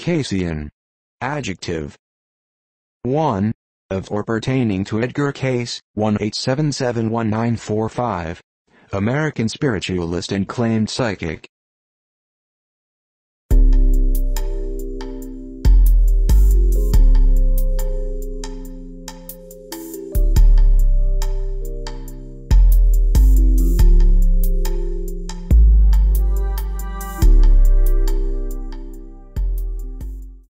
Caycean. Adjective. 1. Of or pertaining to Edgar Cayce, 1877-1945. American spiritualist and claimed psychic.